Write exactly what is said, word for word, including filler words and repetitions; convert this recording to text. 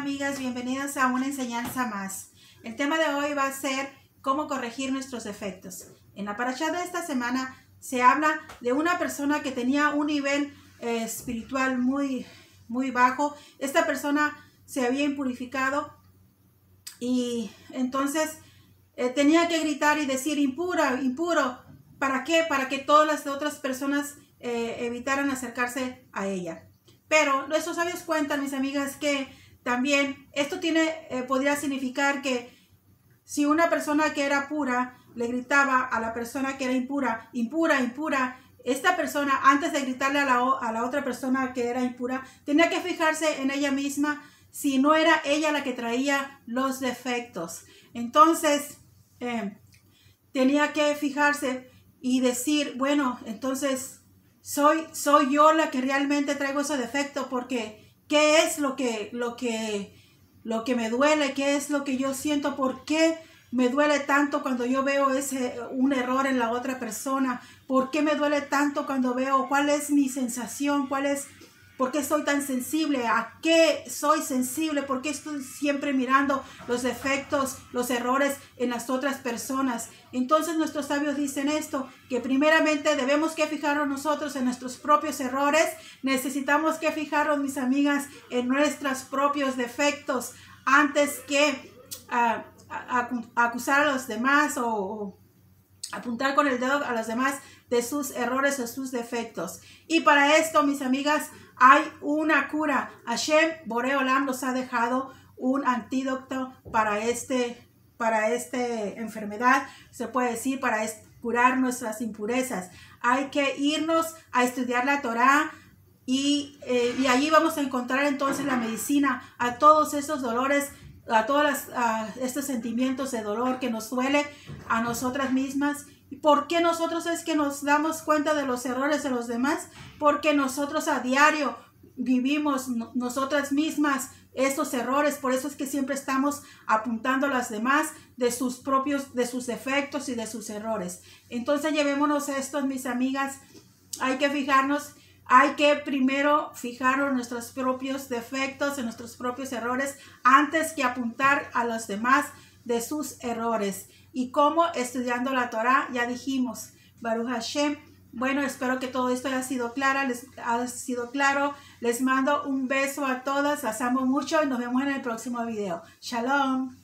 amigas, bienvenidas a una enseñanza más. El tema de hoy va a ser cómo corregir nuestros defectos. En la parashá de esta semana se habla de una persona que tenía un nivel eh, espiritual muy, muy bajo. Esta persona se había impurificado y entonces eh, tenía que gritar y decir impura, impuro. ¿Para qué? Para que todas las otras personas eh, evitaran acercarse a ella. Pero nuestros sabios cuentan, mis amigas, que también esto tiene, eh, podría significar que si una persona que era pura le gritaba a la persona que era impura, impura, impura, esta persona, antes de gritarle a la, a la otra persona que era impura, tenía que fijarse en ella misma si no era ella la que traía los defectos. Entonces, eh, tenía que fijarse y decir, bueno, entonces soy, soy yo la que realmente traigo ese defecto, porque ¿qué es lo que, lo que, lo que me duele? ¿Qué es lo que yo siento? ¿Por qué me duele tanto cuando yo veo ese, un error en la otra persona? ¿Por qué me duele tanto cuando veo cuál es mi sensación? ¿Cuál es, por qué soy tan sensible? ¿A qué soy sensible? ¿Por qué estoy siempre mirando los defectos, los errores en las otras personas? Entonces nuestros sabios dicen esto, que primeramente debemos que fijarnos nosotros en nuestros propios errores. Necesitamos que fijarnos, mis amigas, en nuestros propios defectos antes que uh, a, a acusar a los demás o, o apuntar con el dedo a los demás de sus errores o sus defectos. Y para esto, mis amigas, hay una cura. Hashem Boré Olam nos ha dejado un antídoto para este, para esta enfermedad, se puede decir, para curar nuestras impurezas. Hay que irnos a estudiar la Torá y, eh, y allí vamos a encontrar entonces la medicina a todos esos dolores, a todos las, a estos sentimientos de dolor que nos duele a nosotras mismas. ¿Por qué nosotros es que nos damos cuenta de los errores de los demás? Porque nosotros a diario vivimos nosotras mismas estos errores. Por eso es que siempre estamos apuntando a las demás de sus propios, de sus defectos y de sus errores. Entonces llevémonos esto, mis amigas. Hay que fijarnos, hay que primero fijarnos en nuestros propios defectos, en nuestros propios errores, antes que apuntar a los demás de sus errores. ¿Y cómo? Estudiando la Torá, ya dijimos, Baruch Hashem. Bueno, espero que todo esto haya sido claro, les ha sido claro. Les mando un beso a todas, las amo mucho y nos vemos en el próximo video. Shalom.